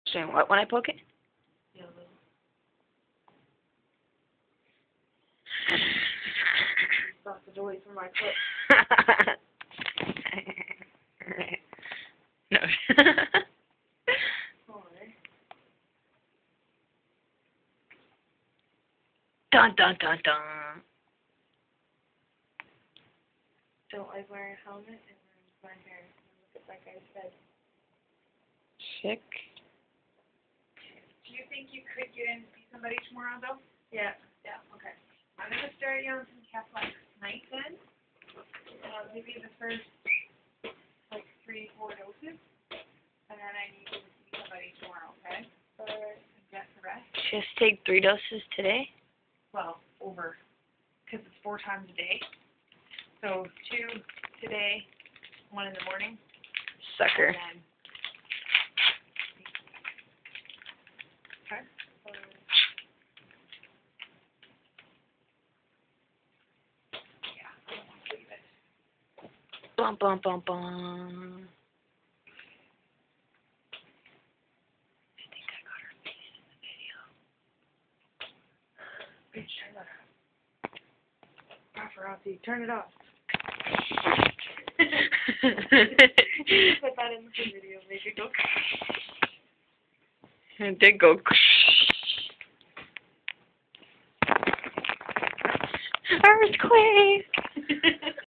Doing what when I poke it? Yeah, a little. Stop the joy from my foot. No. Dun dun dun dun. Don't like wearing a helmet and wearing my hair. Look at that guy's head. Sick. Do you think you could get in to see somebody tomorrow, though? Yeah. Yeah, okay. I'm going to start you on some Catholic tonight, then. And I'll give you the first, 3-4 doses. And then I need you to see somebody tomorrow, okay? Alright. Get the rest. Just take 3 doses today? Well, over. Because it's 4 times a day. So 2 today, 1 in the morning. Sucker. And then, okay? Yeah, I don't want to leave it. Bum bum bum bum. I think I got her face in the video. Bitch, turn that off. Paparazzi, turn it off. Put that in the video, make it go. It did go. Earthquake!